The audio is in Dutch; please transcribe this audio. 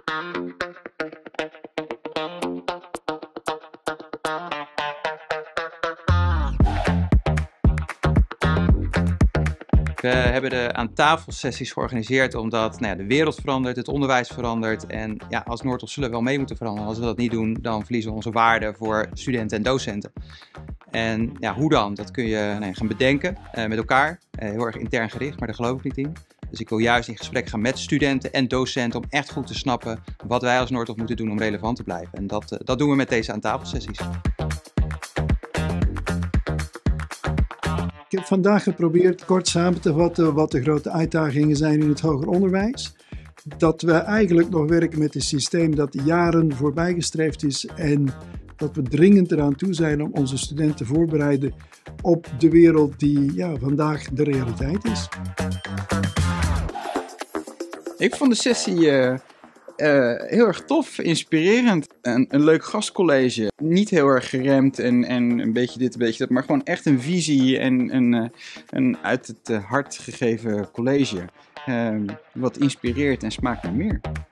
We hebben de aan tafel sessies georganiseerd omdat de wereld verandert, het onderwijs verandert en ja, als Noordhof zullen we wel mee moeten veranderen. Als we dat niet doen, dan verliezen we onze waarde voor studenten en docenten. En ja, hoe dan? Dat kun je gaan bedenken met elkaar, heel erg intern gericht, maar daar geloof ik niet in. Dus ik wil juist in gesprek gaan met studenten en docenten om echt goed te snappen wat wij als Noordhof moeten doen om relevant te blijven. En dat doen we met deze aan tafel sessies. Ik heb vandaag geprobeerd kort samen te vatten wat de grote uitdagingen zijn in het hoger onderwijs. Dat we eigenlijk nog werken met een systeem dat jaren voorbijgestreefd is en dat we dringend eraan toe zijn om onze studenten te voorbereiden op de wereld die vandaag de realiteit is. Ik vond de sessie heel erg tof, inspirerend. Een leuk gastcollege. Niet heel erg geremd en een beetje dit, een beetje dat, maar gewoon echt een visie en een uit het hart gegeven college. Wat inspireert en smaakt naar meer.